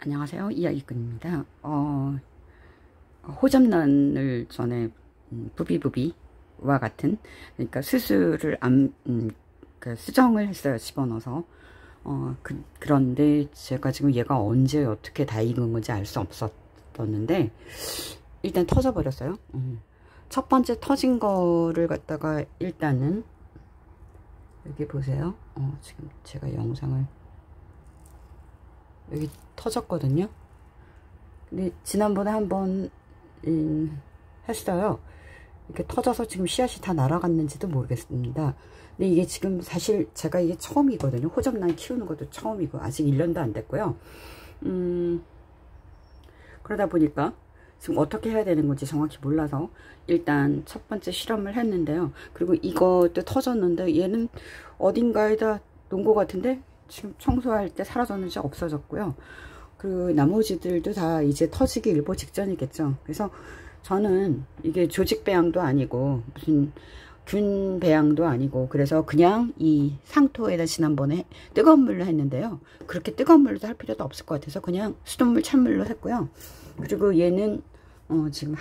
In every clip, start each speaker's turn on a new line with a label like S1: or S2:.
S1: 안녕하세요. 이야기꾼입니다. 호접란을 전에 부비부비와 같은, 그러니까 수술을 그 수정을 했어요. 집어넣어서. 그런데 제가 지금 얘가 언제 어떻게 다 익은 건지 알 수 없었는데 일단 터져 버렸어요. 첫 번째 터진 거를 갖다가 일단은 여기 보세요. 지금 제가 영상을 여기 터졌거든요. 근데 지난번에 한번 했어요. 이렇게 터져서 지금 씨앗이 다 날아갔는지도 모르겠습니다. 근데 이게 지금 사실 제가 이게 처음이거든요. 호접란 키우는 것도 처음이고 아직 1년도 안 됐고요. 그러다 보니까 지금 어떻게 해야 되는 건지 정확히 몰라서 일단 첫 번째 실험을 했는데요. 그리고 이것도 터졌는데 얘는 어딘가에다 놓은 것 같은데 지금 청소할 때 사라졌는지 없어졌고요. 그 나머지들도 다 이제 터지기 일보 직전이겠죠. 그래서 저는 이게 조직 배양도 아니고 무슨 균 배양도 아니고 그래서 그냥 이 상토에다 지난번에 뜨거운 물로 했는데요. 그렇게 뜨거운 물로 할 필요도 없을 것 같아서 그냥 수돗물 찬물로 했고요. 그리고 얘는 지금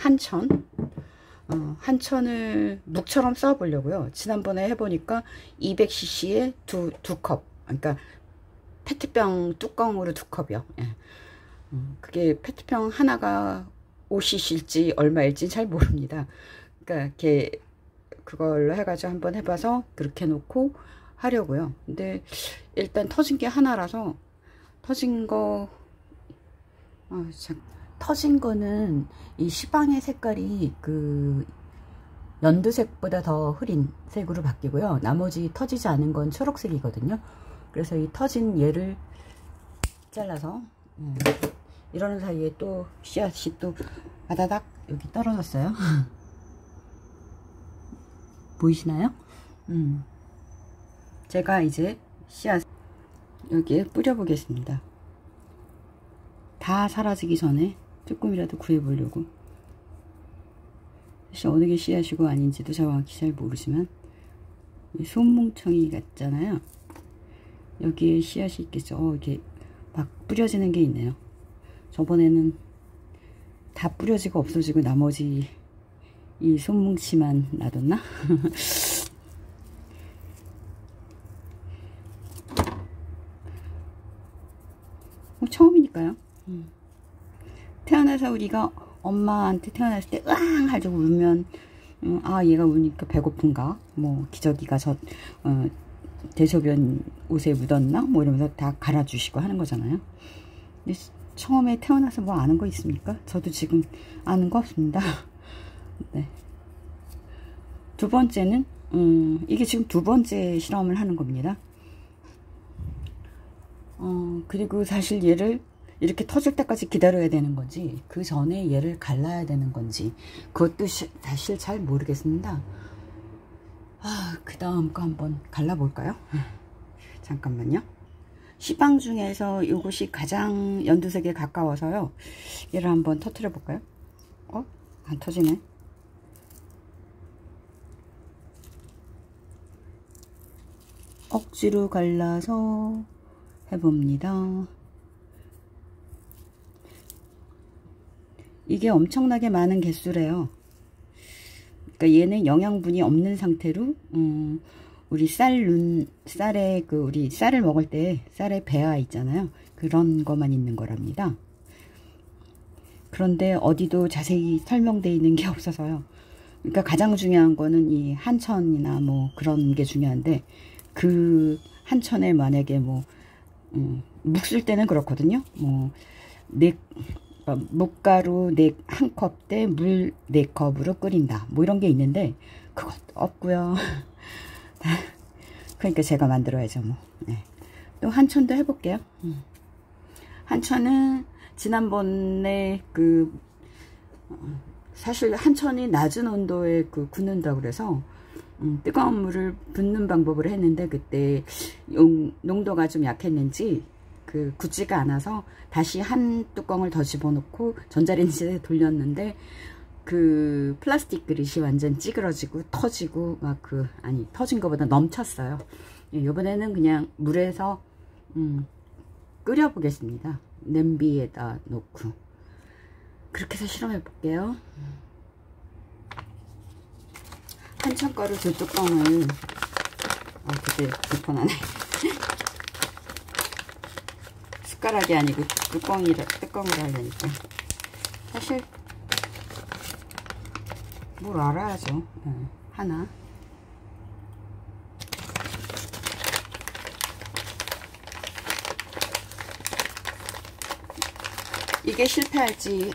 S1: 한천을 묵처럼 써 보려고요. 지난번에 해보니까 200cc에 두 컵, 그러니까 페트병 뚜껑으로 2컵이요. 예. 그게 페트병 하나가 5cc일지 얼마일지 잘 모릅니다. 그러니까 그걸로 해가지고 한번 해봐서 그렇게 놓고 하려고요. 근데 일단 터진 게 하나라서 터진 거는 이 시방의 색깔이 그 연두색보다 더 흐린 색으로 바뀌고요. 나머지 터지지 않은 건 초록색이거든요. 그래서 이 터진 얘를 잘라서 이러는 사이에 또 씨앗이 또 바다닥 여기 떨어졌어요. 보이시나요? 제가 이제 씨앗 여기에 뿌려 보겠습니다. 다 사라지기 전에 조금이라도 구해보려고. 사실 어느 게 씨앗이고 아닌지도 정확히 잘 모르지만 손뭉청이 같잖아요. 여기에 씨앗이 있겠죠. 이렇게 막 뿌려지는 게 있네요. 저번에는 다 뿌려지고 없어지고 나머지 이 손뭉치만 놔뒀나? 처음이니까요. 태어나서 우리가 엄마한테 태어났을 때 으앙 하고 울면 아 얘가 우니까 배고픈가 뭐 기저귀가 대소변 옷에 묻었나 뭐 이러면서 다 갈아주시고 하는 거잖아요. 근데 처음에 태어나서 뭐 아는 거 있습니까? 저도 지금 아는 거 없습니다. 네. 두 번째는 이게 지금 두 번째 실험을 하는 겁니다. 그리고 사실 얘를 이렇게 터질 때까지 기다려야 되는 건지 그 전에 얘를 갈라야 되는 건지 그것도 사실 잘 모르겠습니다. 그 다음 거 한번 갈라볼까요? 잠깐만요. 시방 중에서 이것이 가장 연두색에 가까워서요. 얘를 한번 터뜨려 볼까요? 안 터지네. 억지로 갈라서 해봅니다. 이게 엄청나게 많은 개수래요. 그러니까 얘는 영양분이 없는 상태로 우리 쌀에 우리 쌀을 먹을 때 쌀에 배아 있잖아요. 그런 것만 있는 거랍니다. 그런데 어디도 자세히 설명되어 있는 게 없어서요. 그러니까 가장 중요한 거는 이 한천이나 뭐 그런 게 중요한데 그 한천에 만약에 뭐 묵 쓸 때는 그렇거든요. 뭐 묵가루 1컵 대 물 4컵으로 끓인다 뭐 이런 게 있는데 그것도 없고요. 그러니까 제가 만들어야죠 뭐. 네. 또 한천도 해볼게요. 한천은 지난번에 사실 한천이 낮은 온도에 굳는다고 그래서 뜨거운 물을 붓는 방법을 했는데 그때 농도가 좀 약했는지 굳지가 않아서 다시 한 뚜껑을 더 집어넣고 전자레인지에 돌렸는데 플라스틱 그릇이 완전 찌그러지고 터지고 터진 것보다 넘쳤어요. 이번에는 그냥 물에서 끓여 보겠습니다. 냄비에다 놓고 그렇게 해서 실험해 볼게요. 한천가루 두 뚜껑을 되게 불편하네. 숟가락이 아니고 뚜껑으로 하려니까 사실 뭘 알아야죠. 하나 이게 실패할지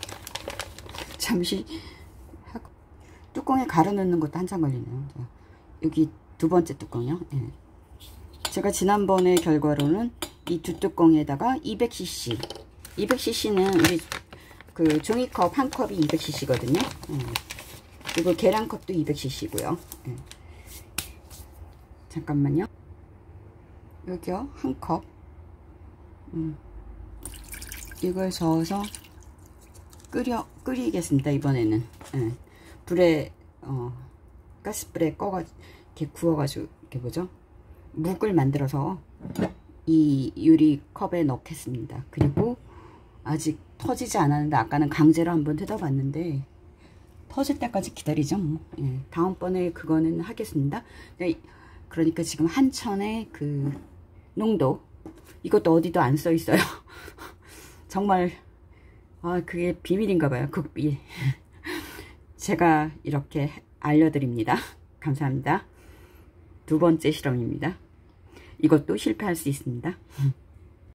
S1: 잠시 하고 뚜껑에 가루 넣는 것도 한참 걸리네요. 여기 두 번째 뚜껑이요. 제가 지난번에 결과로는 이 두 뚜껑에다가 200cc 200cc는 우리 그 종이컵 한 컵이 200cc거든요. 그리고 계량컵도 200cc고요. 잠깐만요. 여기요, 한 컵. 이걸 저어서 끓이겠습니다. 이번에는 불에 가스불에 이렇게 구워가지고 이렇게 뭐죠? 묵을 만들어서 이 유리컵에 넣겠습니다. 그리고 아직 터지지 않았는데 아까는 강제로 한번 뜯어봤는데 터질 때까지 기다리죠. 뭐. 다음번에 그거는 하겠습니다. 그러니까 지금 한천의 그 농도 이것도 어디도 안 써 있어요. 정말 그게 비밀인가 봐요. 극비. 제가 이렇게 알려드립니다. 감사합니다. 두 번째 실험입니다. 이것도 실패할 수 있습니다.